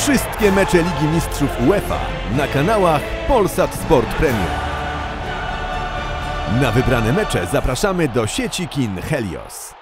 Wszystkie mecze Ligi Mistrzów UEFA na kanałach Polsat Sport Premium. Na wybrane mecze zapraszamy do sieci kin Helios.